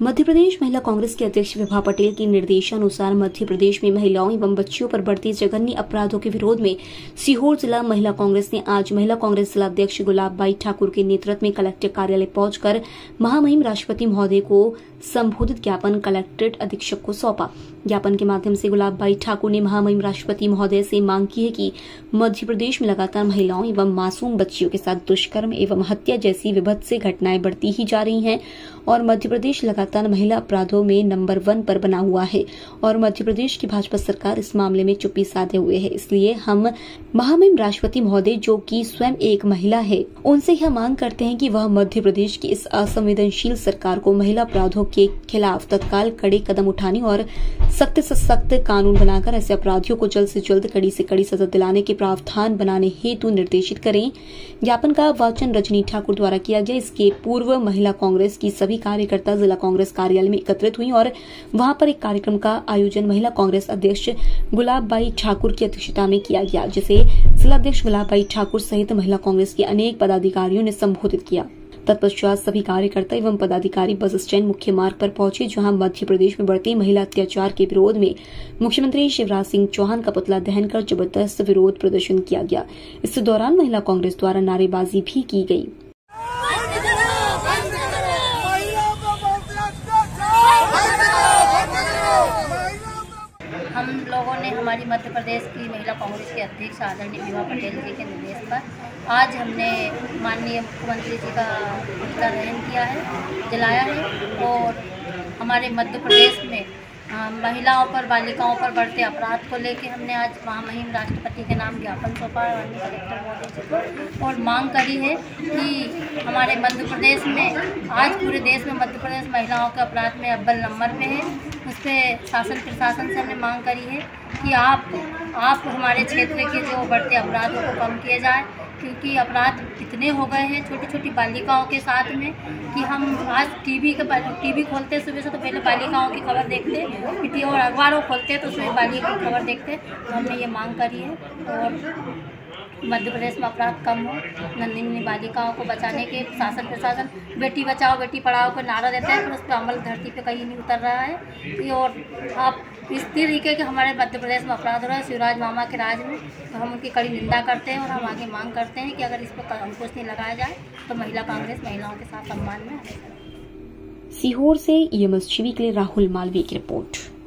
मध्य प्रदेश महिला कांग्रेस की अध्यक्ष विभा पटेल के निर्देशानुसार मध्य प्रदेश में महिलाओं एवं बच्चियों पर बढ़ते जघन्य अपराधों के विरोध में सीहोर जिला महिला कांग्रेस ने आज महिला कांग्रेस जिला अध्यक्ष गुलाबबाई ठाकुर के नेतृत्व में कलेक्टर कार्यालय पहुंचकर महामहिम राष्ट्रपति महोदय को संबोधित ज्ञापन कलेक्ट्रेट अधीक्षक को सौंपा। ज्ञापन के माध्यम से गुलाबबाई ठाकुर ने महामहिम राष्ट्रपति महोदय से मांग की है कि मध्य प्रदेश में लगातार महिलाओं एवं मासूम बच्चियों के साथ दुष्कर्म एवं हत्या जैसी विभत्स घटनाएं बढ़ती ही जा रही हैं और मध्य प्रदेश लगातार महिला अपराधों में नंबर 1 पर बना हुआ है और मध्य प्रदेश की भाजपा सरकार इस मामले में चुप्पी साधे हुए है। इसलिए हम महामहिम राष्ट्रपति महोदय जो कि स्वयं एक महिला है, उनसे यह मांग करते हैं कि वह मध्य प्रदेश की इस असंवेदनशील सरकार को महिला अपराधों के खिलाफ तत्काल कड़े कदम उठाने और सख्त से सख्त कानून बनाकर ऐसे अपराधियों को जल्द से जल्द कड़ी से कड़ी सजा दिलाने के प्रावधान बनाने हेतु निर्देशित करें। ज्ञापन का वाचन रजनी ठाकुर द्वारा किया गया। इसके पूर्व महिला कांग्रेस की सभी कार्यकर्ता जिला कांग्रेस कार्यालय में एकत्रित हुई और वहां पर एक कार्यक्रम का आयोजन महिला कांग्रेस अध्यक्ष गुलाबबाई ठाकुर की अध्यक्षता में किया गया, जिसे जिला अध्यक्ष गुलाबबाई ठाकुर सहित महिला कांग्रेस के अनेक पदाधिकारियों ने संबोधित किया। तत्पश्चात सभी कार्यकर्ता एवं पदाधिकारी बस स्टैंड मुख्य मार्ग पर पहुंचे, जहां मध्य प्रदेश में बढ़ते महिला अत्याचार के विरोध में मुख्यमंत्री शिवराज सिंह चौहान का पुतला दहन कर जबरदस्त विरोध प्रदर्शन किया गया। इस दौरान महिला कांग्रेस द्वारा नारेबाजी भी की गई। हम लोगों ने हमारी मध्य प्रदेश की महिला कांग्रेस के अध्यक्ष आदरणीय विभा पटेल जी के निर्देश पर आज हमने माननीय मुख्यमंत्री जी का पुतला दहन किया है, जलाया है और हमारे मध्य प्रदेश में महिलाओं पर बालिकाओं पर बढ़ते अपराध को लेकर हमने आज महामहिम राष्ट्रपति के नाम ज्ञापन सौंपा है माननीय कलेक्टर महोदय जी को और मांग करी है कि हमारे मध्य प्रदेश में आज पूरे देश में मध्य प्रदेश महिलाओं के अपराध में अव्वल नंबर पे है। उस पर शासन प्रशासन से हमने मांग करी है कि आप हमारे क्षेत्र के जो बढ़ते अपराधों को कम किए जाए, क्योंकि अपराध इतने हो गए हैं छोटी छोटी बालिकाओं के साथ में कि हम आज टीवी खोलते सुबह से तो पहले बालिकाओं की खबर देखते और अखबारों खोलते तो उसमें बालिकाओं की खबर देखते। तो हमने ये मांग करी है और मध्य प्रदेश में अपराध कम हो, नन्ही बालिकाओं को बचाने के शासन प्रशासन बेटी बचाओ बेटी पढ़ाओ का नारा देता है, पर उस पर अमल धरती पे कहीं नहीं उतर रहा है। और आप इस तरीके के हमारे मध्य प्रदेश में अपराध हो रहा है शिवराज मामा के राज में, तो हम उनकी कड़ी निंदा करते हैं और हम आगे मांग करते हैं कि अगर इस पर अंकुश नहीं लगाया जाए तो महिला कांग्रेस महिलाओं के साथ सम्मान में। सीहोर से EMS टीवी के लिए राहुल मालवीय की रिपोर्ट।